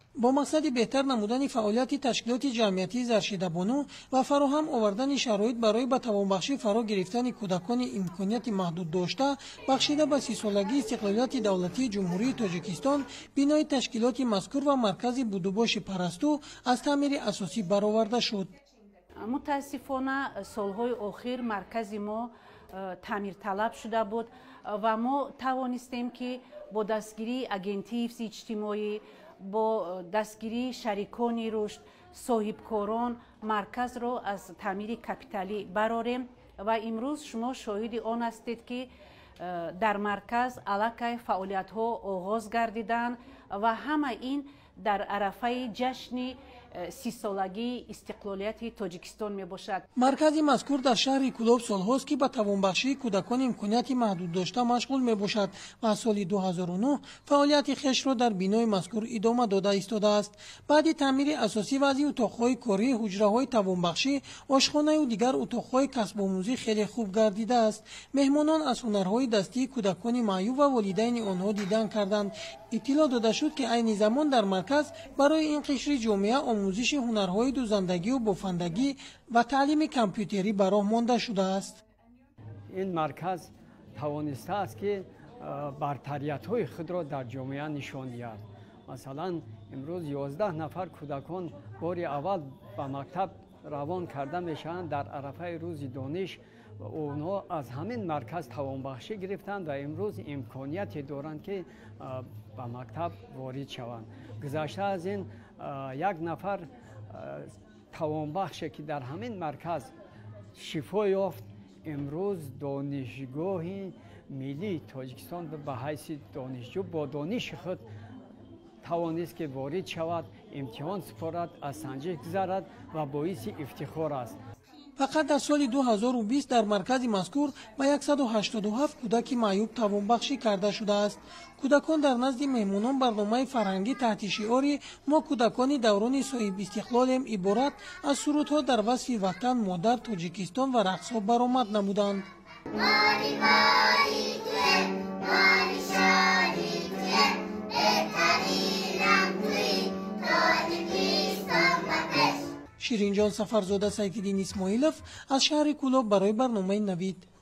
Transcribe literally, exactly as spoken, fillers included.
با مقصد بهتر نمودن فعالیت تشکیلات جمعیتی زرشیده‌بانو و فراهم آوردن شرایط برای به توانبخشی فرا گرفتن کودکان امکانات محدود داشته بخشیده به سی سالگی استقلالیت دولتی جمهوری تاجیکستان بنای تشکیلات مذکور و مرکز بودوباش پرستو از تعمیر اساسی برآورده شد. متاسفانه سالهای اخیر مرکز ما تعمیر طلب شده بود و ما توانستیم که با دستگیری اگنتی اجتماعی، با دستگیری شریکان رشد، صاحبکاران مرکز را از تعمیر کپیتالی براریم و امروز شما شاهد آن هستید که در مرکز علاقه فعالیت ها آغاز گردیدند و همه این در عرفه جشن سی سالگی استقلالیت تاجیکستان می باشد. مرکز مذکور در شهر کلوب سالهاست که به توانبخشی کودکان امکانات محدود داشته مشغول می باشد و از سال دو هزار و نه فعالیت خویش را در بنای مذکور ادامه داده ایستاده است. بعد تعمیر اساسی و از اتاق‌های کاری، حجره‌های توانبخشی، آشخانه و دیگر اتاق‌های کسب آموزی خیلی خوب گردیده است. مهمانان از هنرهای دستی کودکان معیوب و والدین آنها دیدن کردند. اطلاع داده شد که عین زمان در مرکز برای این قشر جامعه آموزش هنرهای دوزندگی و بافندگی و تعلیم کامپیوتری براه مانده شده است. این مرکز توانسته است که برتریت‌های خود را در جامعه نشان دهد. مثلا امروز یازده نفر کودکان بار اول به مکتب روان کرده میشوند در عرفه روز دانش و اونها از همین مرکز توانبخشی گرفتند و امروز امکانیتی دارند که به مکتب وارد شوند. گذشته از این یک نفر توانبخش که در همین مرکز شفا یافت امروز دانشگاه ملی تاجیکستان به حیث دانشجو با دانش خود توانست که وارد شود، امتحان سپارد، از سنجش گذرد و باعث افتخار است. فقط در سال دو هزار و بیست در مرکز مذکور به صد و هشتاد و هفت کودک معیوب توانبخشی کرده شده است. کودکان در نزد مهمانان برنامه فرهنگی تحت شعار ما کودکان دوران صاحب استقلالیم عبارت از سرودها در وصف وطن، مادر، تاجیکستان و رقصها برآمد نمودند. شیرین جان سفرزاده سیفالدین اسماعیلوف از شهر کلوب برای برنامه نوید.